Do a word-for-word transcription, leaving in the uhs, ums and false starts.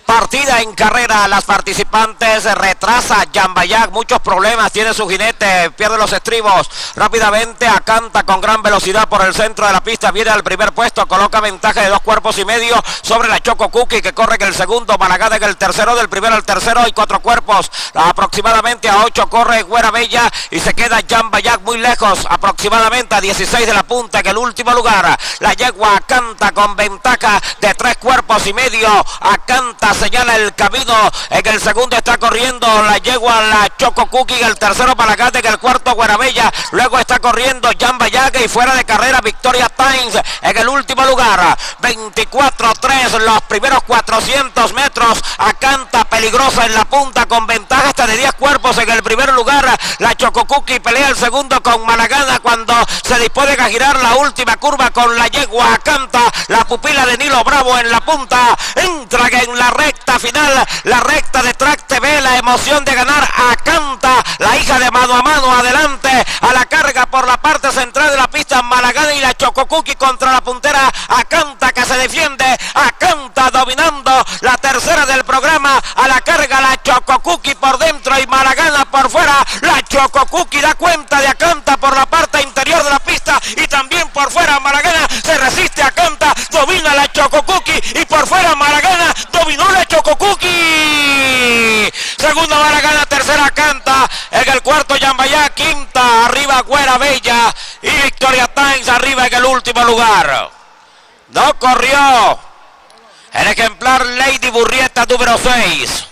Partida en carrera, las participantes retrasa Jambayak, muchos problemas, tiene su jinete, pierde los estribos, rápidamente acanta con gran velocidad por el centro de la pista, viene al primer puesto, coloca ventaja de dos cuerpos y medio sobre la Choco Cookie, que corre en el segundo, Malagada en el tercero, del primero al tercero hay cuatro cuerpos, aproximadamente a ocho corre Güera Bella y se queda Jambayak muy lejos, aproximadamente a dieciséis de la punta en el último lugar. La yegua acanta con ventaja de tres cuerpos y medio, acanta, señala el camino, en el segundo está corriendo la yegua la Choco Cookie, en el tercero Malagate, en el cuarto Güera Bella, luego está corriendo Jambayak y fuera de carrera Victoria Times en el último lugar. Veinticuatro tres los primeros cuatrocientos metros, acanta peligrosa en la punta con ventaja hasta de diez cuerpos en el primer lugar. La Choco Cookie pelea el segundo con Malagana cuando se dispone a girar la última curva con la yegua acanta, la pupila de Nilo Bravo en la punta, entra en la recta final, la recta de Track T V, la emoción de ganar acanta, la hija de Mano a Mano, adelante a la carga por la parte central de la pista, Malagana y la Choco Cookie contra la puntera, acanta que se defiende, acanta dominando la tercera del programa, a la carga la Choco Cookie por dentro y Malagana por fuera, la Choco Cookie da cuenta de acanta por la parte interior de la pista y también por fuera Malagana se resiste a Canta, domina la Choco Cookie y por fuera Malagana dominó la Choco Cookie. Segundo Malagana, tercera Canta, en el cuarto Jambayak, quinta arriba Güera Bella y Victoria Times arriba en el último lugar. No corrió el ejemplar Lady Burrieta número seis.